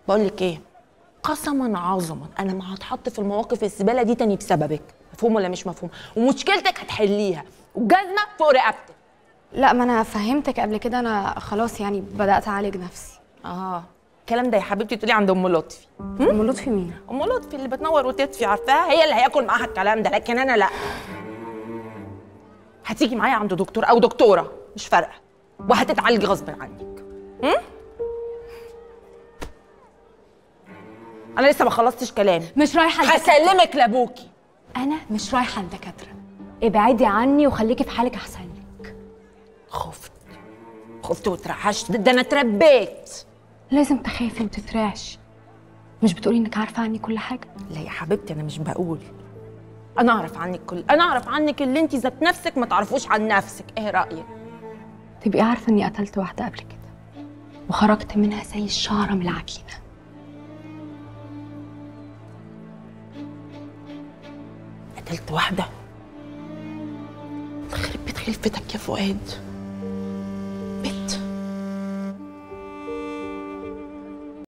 بقول لك ايه، قسما عظما انا ما هتحط في المواقف الزباله دي تاني بسببك. مفهوم ولا مش مفهوم؟ ومشكلتك هتحليها والجزمه فوق رقبتك. لا، ما انا فهمتك قبل كده، انا خلاص يعني بدات اعالج نفسي. الكلام ده يا حبيبتي تقولي عند ام لطفي. ام لطفي مين؟ ام لطفي اللي بتنور وتطفي، عارفاها؟ هي اللي هياكل معاها الكلام ده، لكن انا لا. هتيجي معايا عند دكتور او دكتوره مش فارقه، وهتتعالجي غصب عنك. انا لسه ما خلصتش كلامي. مش رايحه هسلمك لابوكي. انا مش رايحه الدكاتره، ابعدي عني وخليكي في حالك احسن لك. خفت واترعشت، ده انا اتربيت. لازم تخافي وتترعش. مش بتقولي انك عارفه عني كل حاجه؟ لا يا حبيبتي انا مش بقول. انا اعرف عنك اللي انت ذات نفسك ما تعرفوش عن نفسك. ايه رايك؟ تبقي عارفه اني قتلت واحده قبل كده وخرجت منها زي الشعره من العجينه. قتلت واحده؟ يخرب بيت خلفتك يا فؤاد.